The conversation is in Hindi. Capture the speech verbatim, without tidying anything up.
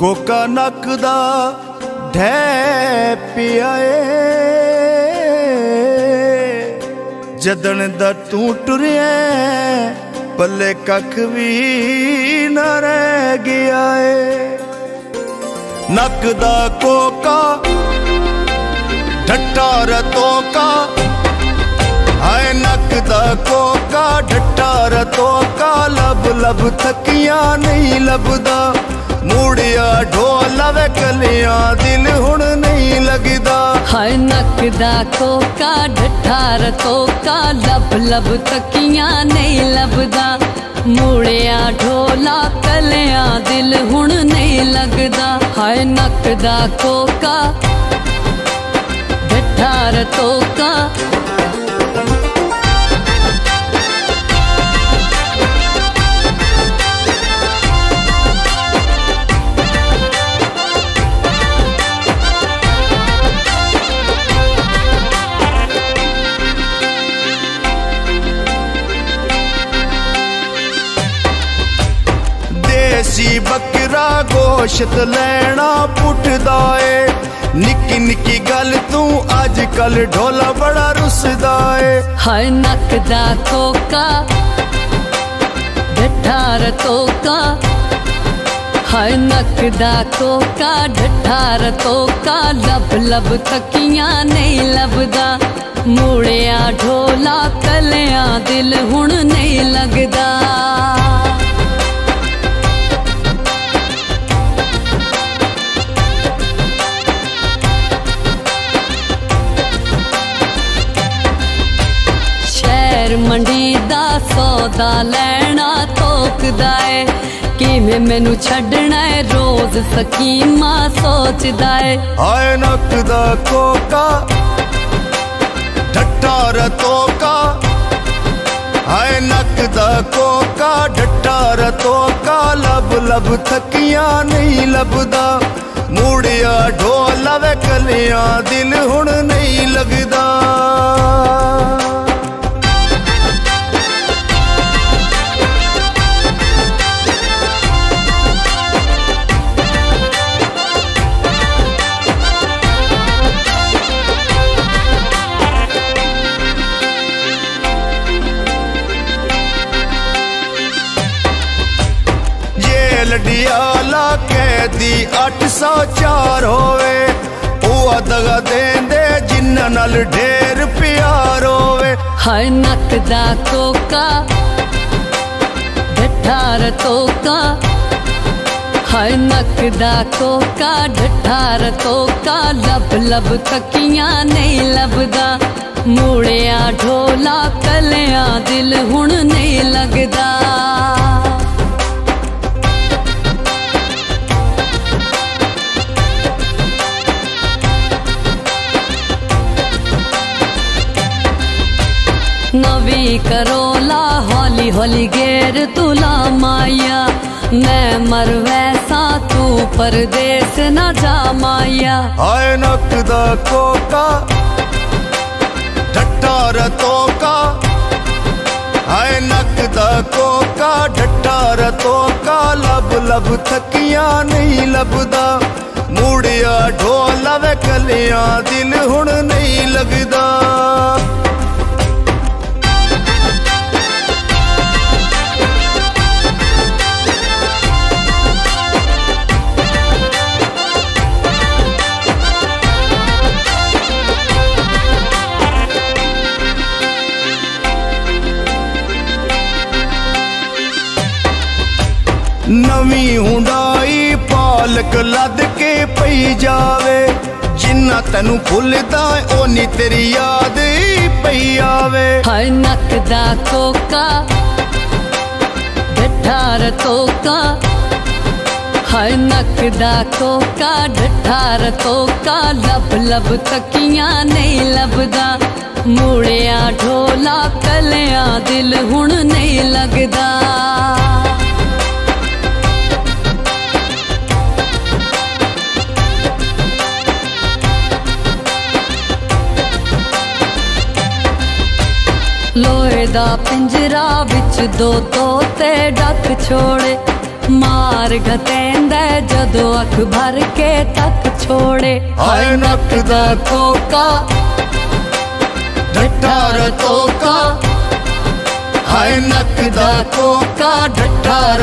कोका नकदा ढै पिया जदन दा तू टुरिया पल्ले कख भी न रह गया है। नकदा कोका ढट्टा रतों का हाय नकदा कोका ढट्टा रतों का लब लब थकिया नहीं लभदा मूड़िया ढोला वे कलियां दिल हुण नहीं लगदा। हाय नकदा कोका ढट्ठा रतों का लब लब थकियां नहीं लभदा मूड़िया ढोला कलियां दिल हुण नहीं लगदा। हाय नकदा कोका ढट्ठा रतों का देसी बकरा गोश्त लेना पुटदा है निक्की निक्की गल तू अज कल ढोला बड़ा रुसदा है। हाय नकदा कोका ढट्ठा रतों का हाय नकदा कोका ढट्ठा रतों का लब लब थकियां नहीं लभदा मूड़िया ढोला कलियां दिल हुण नहीं लगदा। मंडी दा सौदा लैना तोकदा है किवें मैनू छड्डना है रोज सकीमा सोचदा है। हाय नकदा कोका ढट्टा रतों का हाय नकदा कोका ढट्टा रतों का लब लब थकियां नहीं लभदा मूड़िया ढोला वे कलियां दिल हुण नहीं लगदा। लडियाला कैदी अठ सौ चार होवे ओ दगा देंदे जिन्ना नाल ढेर प्यार होवे। हाय नकदा कोका ढट्ठा रतों का हाय नकदा कोका ढट्ठा रतों का लब लब थकियां नहीं लभदा मूड़िया ढोला कलियां दिल हुण नहीं लगदा। नवी करोला हौली हौली गेर तुला माया मैं मर वैसा तू परदेस न जा माया। हाय नकदा कोका ढट्टा रतों का हाय नकदा कोका ढट्टा रतों का लब लब थकियां नहीं लभदा मूड़िया ढोला वे कलियां दिल हुण नहीं लगदा। नवी हुंडाई पालक लद के पई जावे जिन्ना तेनू भुलदा ओनी तेरी याद पई आवे। हाय नकदा कोका ढट्ठा रतों का हाय नकदा कोका ढट्ठा रतों का लब लब थकियां नहीं लभदा मूड़िया ढोला कलियां दिल हुण नहीं लगदा। लोहे दा पिंजरा विच दो तोते डक छोड़े मार घतेंदा जदों अख भर के तक छोड़े। हाय नक दा कोका ढट्ठा रतोका, हाय नक दा कोका ढट्ठा